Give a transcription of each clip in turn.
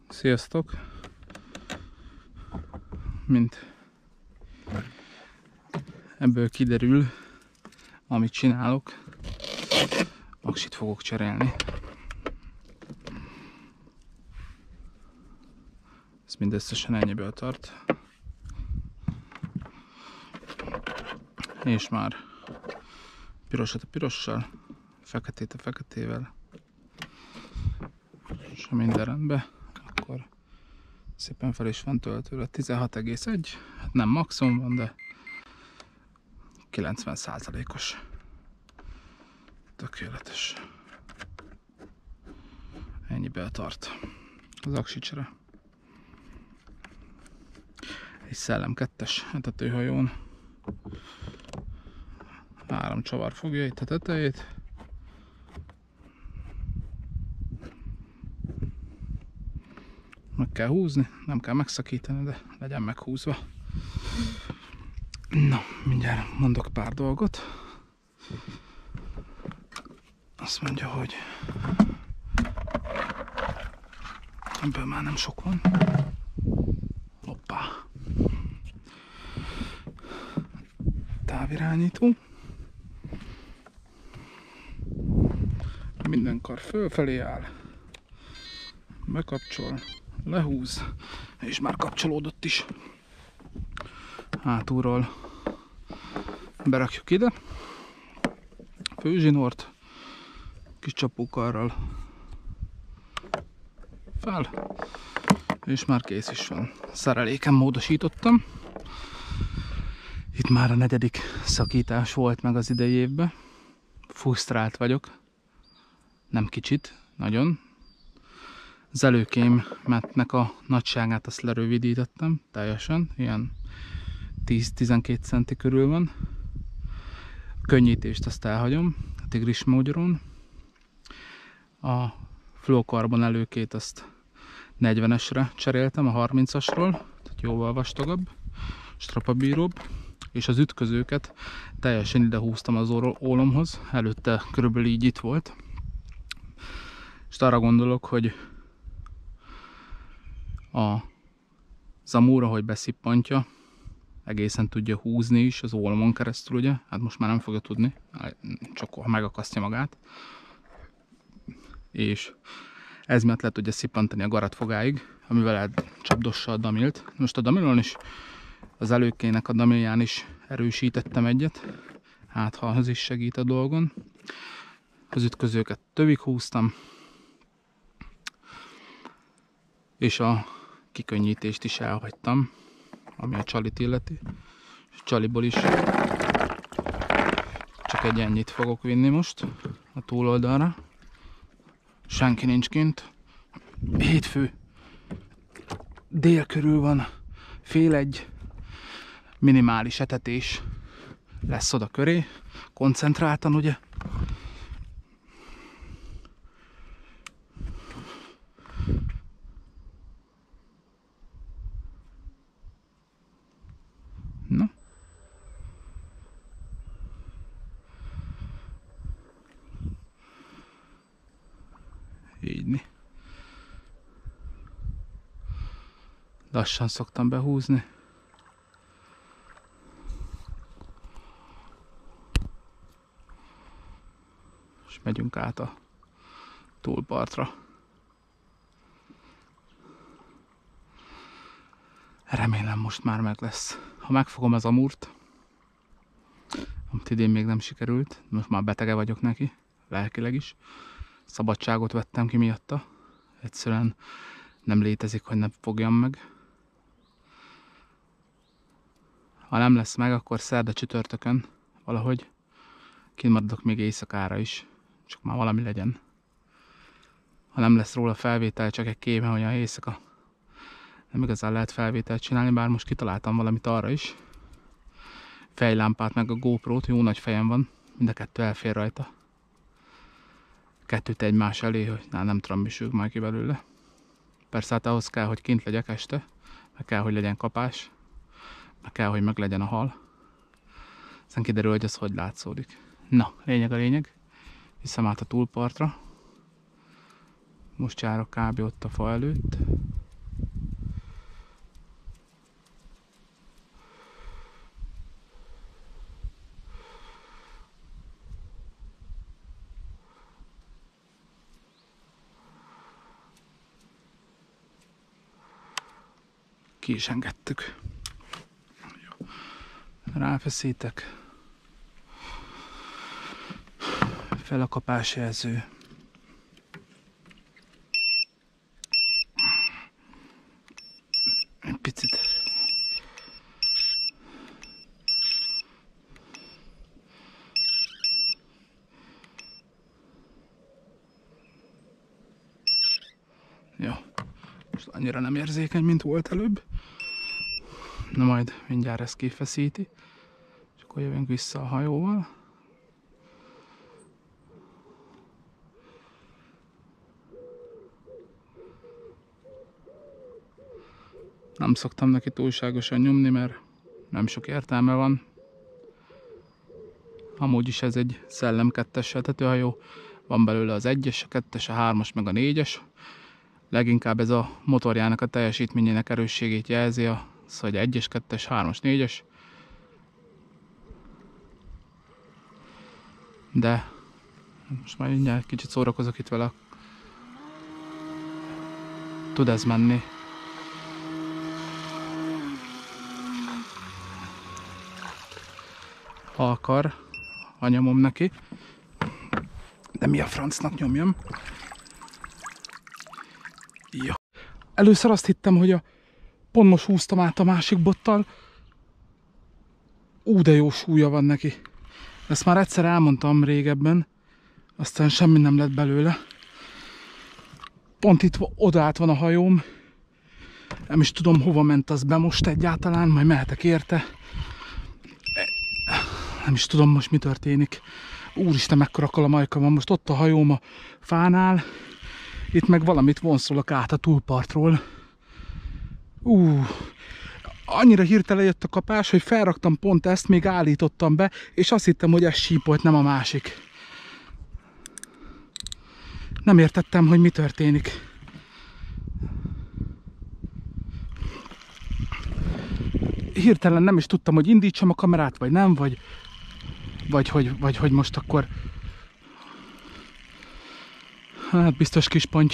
Sziasztok! Mint ebből kiderül, amit csinálok, aksit fogok cserélni. Ez mindösszesen ennyiből tart. És már pirosat a pirossal, feketét a feketével, és ha minden rendben, akkor szépen fel is van töltőre. 16,1, hát nem maximum van, de 90%-os. Tökéletes. Ennyiben tart az aksicsere. Egy Szellem 2-es etetőhajón. 3 csavar fogja itt a tetejét. Meg kell húzni, nem kell megszakítani, de legyen meghúzva. Na, mindjárt mondok pár dolgot. Azt mondja, hogy ebből már nem sok van. Hoppá. Távirányító. Minden kar fölfelé áll. Bekapcsol, lehúz, és már kapcsolódott is. Hátulról berakjuk ide. Főzsinort, kis csapókarral fel, és már kész is van. Szereléken módosítottam. Itt már a 4. szakítás volt meg az idei évben. Frusztrált vagyok. Nem kicsit, nagyon. Az előkémnek a nagyságát azt lerövidítettem teljesen. Ilyen 10-12 centi körül van. A könnyítést azt elhagyom a tigris mogyoron. A fluokarbon előkét azt 40-esre cseréltem a 30-asról, tehát jóval vastagabb, strapabíróbb, és az ütközőket teljesen ide húztam az ólomhoz, előtte körülbelül így itt volt. És arra gondolok, hogy a zamúra, hogy beszippantja, egészen tudja húzni is az ólomon keresztül, ugye? Hát most már nem fogja tudni, csak ha megakasztja magát. És ez miatt le tudja szippantani a garatfogáig, amivel elcsapdossa a damilt. Most a damilon is, az előkének a damilján is erősítettem egyet, hát ha az is segít a dolgon. Az ütközőket tövig húztam, és a kikönnyítést is elhagytam, ami a csalit illeti. És a csaliból is csak egy ennyit fogok vinni most a túloldalra. Senki nincs kint. Hétfő. Dél körül van. 12:30. Minimális etetés lesz oda köré. Koncentráltan, ugye? Na. Így. Lassan szoktam behúzni. És megyünk át a túlpartra. Remélem most már meg lesz. Ha megfogom az amúrt, amit idén még nem sikerült, most már betege vagyok neki, lelkileg is. Szabadságot vettem ki miatta. Egyszerűen nem létezik, hogy ne fogjam meg. Ha nem lesz meg, akkor szerda csütörtökön valahogy kint maradok még éjszakára is. Csak már valami legyen. Ha nem lesz róla felvétel, csak egy kéme, hogy a éjszaka nem igazán lehet felvételt csinálni, bár most kitaláltam valamit arra is. Fejlámpát meg a GoPro-t, jó nagy fejem van, mind a kettő elfér rajta. Kettőt egymás elé, hogy nem tudom, mi sűg majd ki belőle. Persze hát ahhoz kell, hogy kint legyek este, meg kell, hogy legyen kapás, meg kell, hogy meg legyen a hal. Aztán kiderül, hogy ez hogy látszódik. Na, lényeg a lényeg. Viszem át a túlpartra. Most járok kb. Ott a fa előtt. ki is engedtük. Ráfeszítek. Fel a kapásjelző. Egy picit. Jó. Most annyira nem érzékeny, mint volt előbb. Na majd mindjárt ezt kifeszíti. És akkor jövünk vissza a hajóval. Nem szoktam neki túlságosan nyomni, mert nem sok értelme van. Amúgy is ez egy Szellem 2-es vetetőhajó. Van belőle az 1-es, a 2-es, a 3-as, meg a 4-es. Leginkább ez a motorjának a teljesítményének erősségét jelzi, az, hogy 1-es, 2-es, 3-as, 4-es. De most már mindjárt kicsit szórakozok itt vele. Tud ez menni. Ha akar, anyomom neki. De mi a francnak nyomjam? Jó. Először azt hittem, hogy pont most húztam át a másik bottal. De jó súlya van neki. Ezt már egyszer elmondtam régebben, aztán semmi nem lett belőle. Pont itt odaállt van a hajóm. Nem is tudom, hova ment az be most egyáltalán, majd mehetek érte. Nem is tudom most mi történik. Úristen, mekkora kalamajka van. Most ott a hajóm a fánál. Itt meg valamit vonszolok át a túlpartról. Annyira hirtelen jött a kapás, hogy felraktam pont ezt, még állítottam be, és azt hittem, hogy ez sípolt, nem a másik. Nem értettem, hogy mi történik. Hirtelen nem is tudtam, hogy indítsam a kamerát, vagy nem, vagy hogy most akkor... Hát biztos kisponty.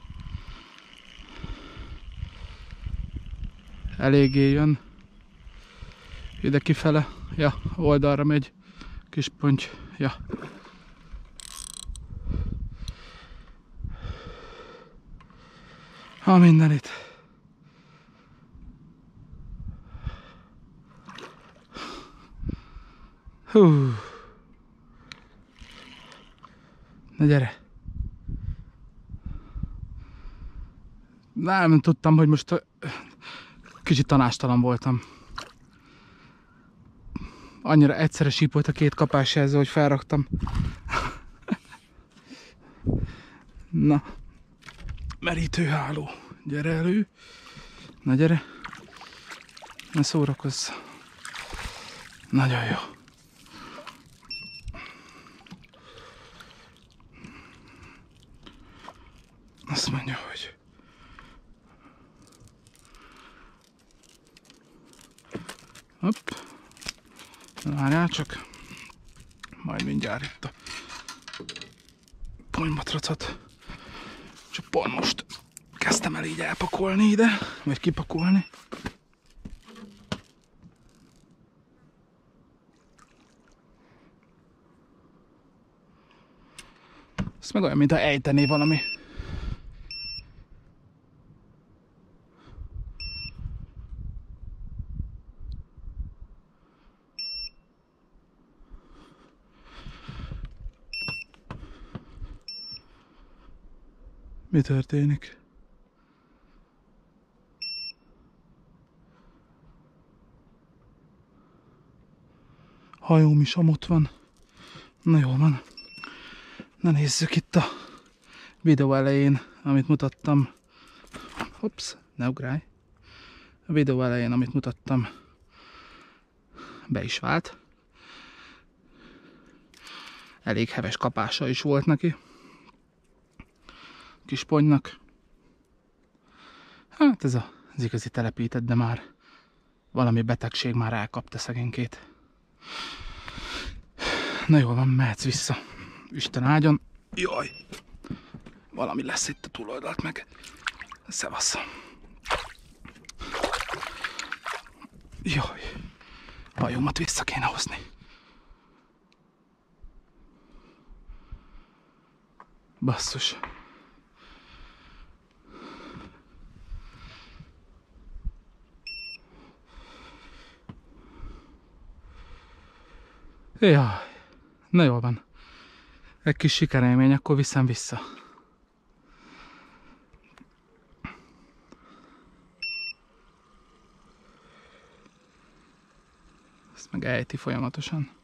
Eléggé jön. Ide kifele. Ja, oldalra megy. Kisponty. Ja. Ha minden itt. Hú. Na gyere. Nem tudtam, hogy most kicsit tanástalan voltam. Annyira egyszerre sípolt a két kapásjelző, hogy felraktam. Na. Merítőháló. Gyere elő. Na gyere. Ne szórakozz. Nagyon jó. Azt mondja, hogy hopp. Várjál csak. Majd mindjárt itt a ponymatracot. Csak pont most kezdtem el így elpakolni ide, vagy kipakolni. Ez meg olyan, mintha ejtené valami. Mi történik? Hajóm is amott van. Na jól van. Na nézzük itt a videó elején, amit mutattam. Hops, ne ugrálj. A videó elején, amit mutattam, be is vált. Elég heves kapása is volt neki. Kisponynak. Hát ez az igazi telepített, de már valami betegség már elkapta szegénykét. Na jól van, mehetsz vissza. Isten áldjon. Jaj! Valami lesz itt a túloldalt meg. Szevasz! Jaj, hajómat vissza kéne hozni. Basszus. Jaj, na jól van. Egy kis sikerélmény, akkor viszem vissza. Ezt meg ejti folyamatosan.